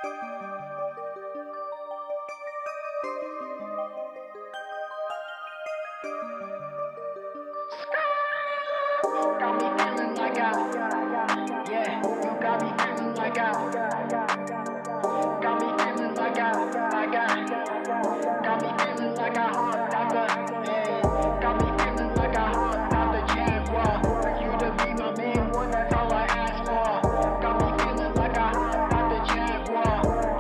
Got me feeling like yeah, you got me feeling like got me feeling like got me feeling like hopped out got me feeling like hopped out the Jaguar. For you to be my main one, that's all I ask for. Got me feeling like hopped out the Jaguar.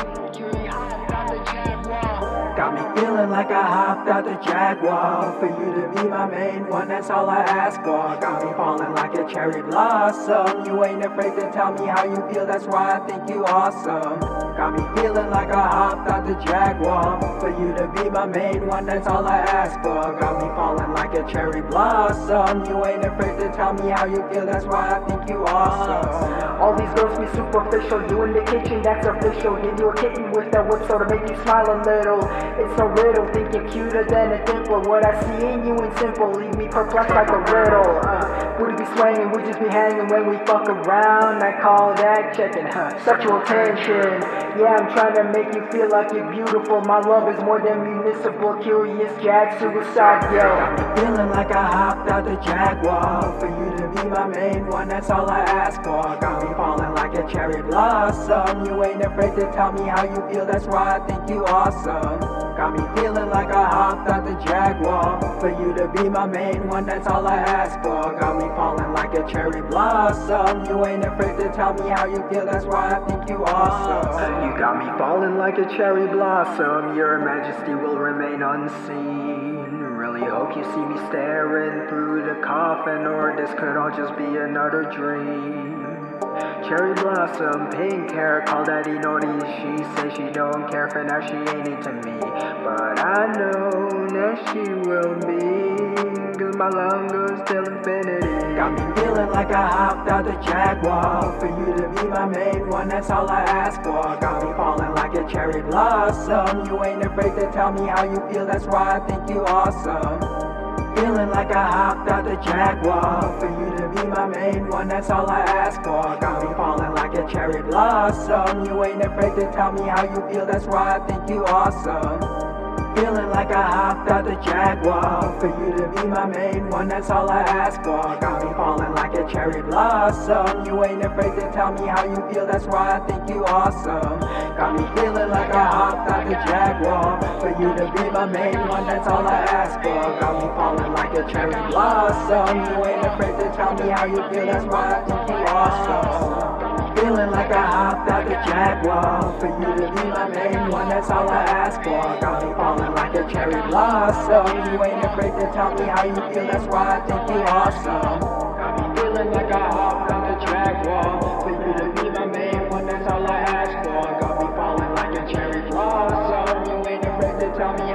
You hopped out the Jaguar. Got me feeling like I hopped out the Jaguar. For you to be my main one, that's all I ask for. Got me falling like a cherry blossom. You ain't afraid to tell me how you feel, that's why I think you awesome. Got me feeling like I hopped out the Jaguar. For you to be my main one, that's all I ask for. Got me falling like a cherry blossom. You ain't afraid to tell me how you feel, that's why I think you awesome. All these girls be superficial, you in the kitchen, that's official. Give you a kitten with that whip so to make you smile a little. It's a riddle, think you're cuter than a dimple. What I see in you ain't simple, leave me perplexed like a riddle. Booty be swinging, we just be hanging when we fuck around. I call that checking, sexual tension. Yeah, I'm trying to make you feel like you're beautiful. My love is more than municipal, curious jag, suicide, yo. Got me feeling like I hopped out the Jaguar. For you to be my main one, that's all I ask for. Got me falling like a cherry blossom. You ain't afraid to tell me how you feel, that's why I think you awesome. Got me feeling like I hopped out the Jaguar. For you to be my main one, that's all I ask for. Got me falling like a cherry blossom. You ain't afraid to tell me how you feel, that's why I think you awesome. You got me falling like a cherry blossom. Your majesty will remain unseen. Really hope you see me staring through the coffin, or this could all just be another dream. Cherry blossom, pink hair, call daddy naughty. She says she don't care, for now she ain't into me. But I know that she will be, cause my love goes till infinity. Got me feeling like I hopped out the Jaguar. For you to be my main one, that's all I ask for. Got me falling like a cherry blossom. You ain't afraid to tell me how you feel, that's why I think you awesome. Feeling like I hopped out the Jaguar. For you to be my main one, that's all I ask for. Got me falling like a cherry blossom. You ain't afraid to tell me how you feel, that's why I think you awesome. Feeling like I hopped out the Jaguar. For you to be my main one, that's all I ask for. Got me falling like a cherry blossom. You ain't afraid to tell me how you feel, that's why I think you awesome. Got me feeling like I hopped out the Jaguar. For you to be my main one, that's all I ask for. Got me falling like a cherry blossom. You ain't afraid to tell me how you feel, that's why I think you awesome. Feeling like I hopped out the Jaguar. For you to be my main one, that's all I ask for. Got me falling like a cherry blossom. You ain't afraid to tell me how you feel, that's why I think you awesome. Got me feeling like I hopped out the Jaguar. For you to be my main one, that's all I ask for. Got me falling like a cherry blossom. You ain't afraid to tell me